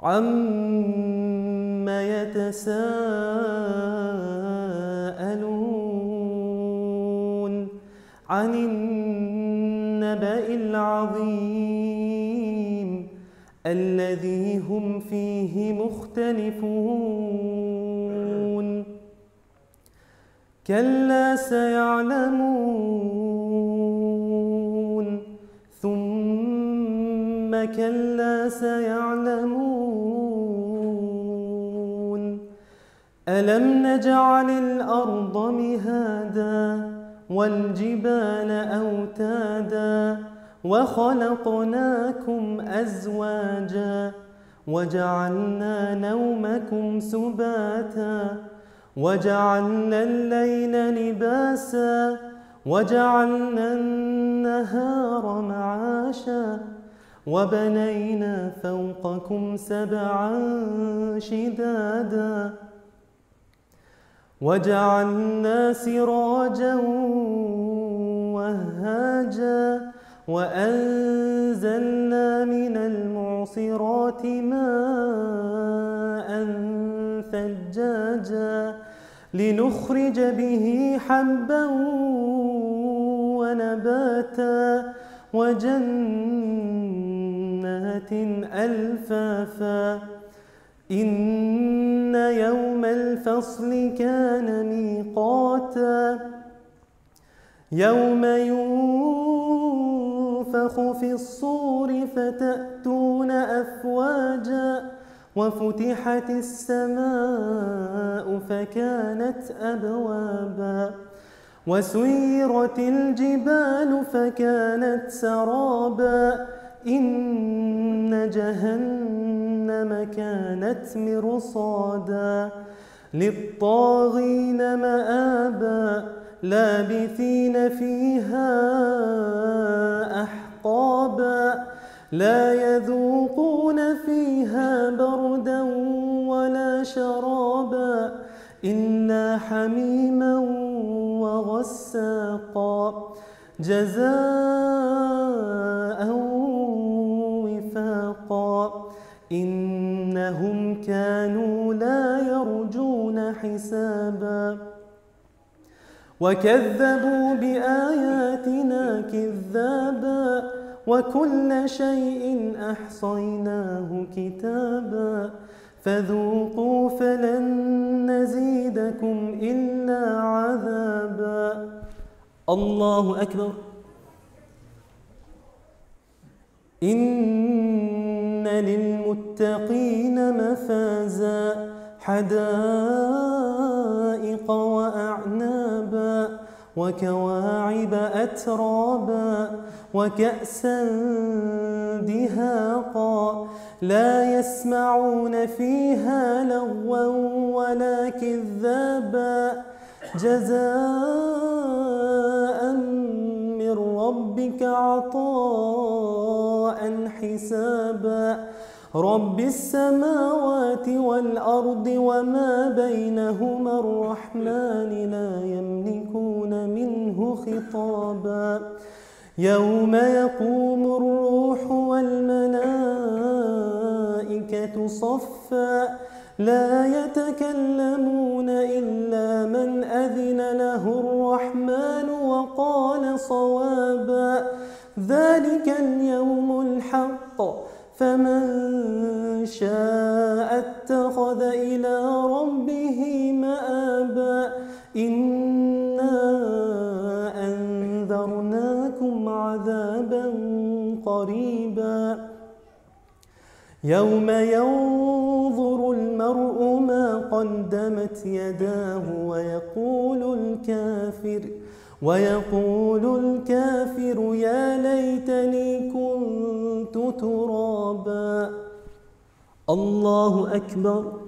عَمَّ يَتَسَاءَلُونَ عَنِ النَّبَإِ الْعَظِيمِ الَّذِي هُمْ فِيهِ مُخْتَلِفُونَ كَلَّا سَيَعْلَمُونَ ثُمَّ كَلَّا سَيَعْلَمُونَ أَلَمْ نَجْعَلِ الْأَرْضَ مِهَادًا وَالْجِبَالَ أَوْتَادًا وَخَلَقْنَاكُمْ أَزْوَاجًا وَجَعَلْنَا نَوْمَكُمْ سُبَاتًا وَجَعَلْنَا اللَّيْلَ لِبَاسًا وَجَعَلْنَا النَّهَارَ مَعَاشًا وَبَنَيْنَا فَوْقَكُمْ سَبْعًا شِدَادًا وَجَعَلْنَا سِرَاجًا وَهَّاجًا وَأَنزَلْنَا مِنَ الْمُعْصِرَاتِ مَاءً ثَجَّاجًا لِنُخْرِجَ بِهِ حَبًّا وَنَبَاتًا وَجَنَّاتٍ أَلْفَافًا إِنَّ يَوْمَ الْفَصْلِ كَانَ مِيقَاتًا يَوْمَ يُنفَخُ فِي الصُّورِ فَتَأْتُونَ أَفْوَاجًا وَفُتِحَتِ السَّمَاءُ فَكَانَتْ أَبْوَابًا وَسُيِّرَتِ الْجِبَالُ فَكَانَتْ سَرَابًا إِنَّ جَهَنَّمَ كَانَتْ مِرْصَادًا لِلطَّاغِينَ مَآبًا لَابِثِينَ فِيهَا أَحْقَابًا لَا يَذُوقُونَ فِيهَا بَرْدًا وَلَا شَرَابًا إِلَّا حَمِيمًا وَغَسَّاقًا جَزَاءً وِفَاقًا إِنَّهُمْ كَانُوا لَا يَرْجُونَ حِسَابًا وَكَذَّبُوا بِآيَاتِنَا كِذَّابًا وَكُلَّ شَيْءٍ أَحْصَيْنَاهُ كِتَابًا فَذُوقُوا فَلَن نَّزِيدَكُمْ إِلَّا عَذَابًا الله أكبر. إِنَّ لِلْمُتَّقِينَ مَفَازًا حَدَائِقَ وَأَعْنَابًا وَكَوَاعِبَ أَتْرَابًا وَكَأْسًا دِهَاقًا لَا يَسْمَعُونَ فِيهَا لَغْوًا وَلَا كِذَّابًا جَزَاءً مِّن رَّبِّكَ عَطَاءً حِسَابًا رَبِّ السَّمَاوَاتِ وَالْأَرْضِ وَمَا بَيْنَهُمَا الرَّحْمَنِ لَا يَمْلِكُونَ مِنْهُ خِطَابًا يَوْمَ يَقُومُ الرُّوحُ وَالْمَلَائِكَةُ صَفًّا لَا يَتَكَلَّمُونَ إِلَّا مَنْ أَذِنَ لَهُ الرَّحْمَنُ وَقَالَ صَوَابًا ذَلِكَ الْيَوْمُ الْحَقُّ فَمَنْ شَاءَ اتَّخَذَ إِلَى رَبِّهِ مَآبًا إِنَّا أَنذَرْنَاكُمْ عَذَابًا قَرِيبًا يَوْمَ يَنظُرُ الْمَرْءُ مَا قَدَّمَتْ يَدَاهُ ويقول الكافر يا ليتني كنت ترابا الله أكبر.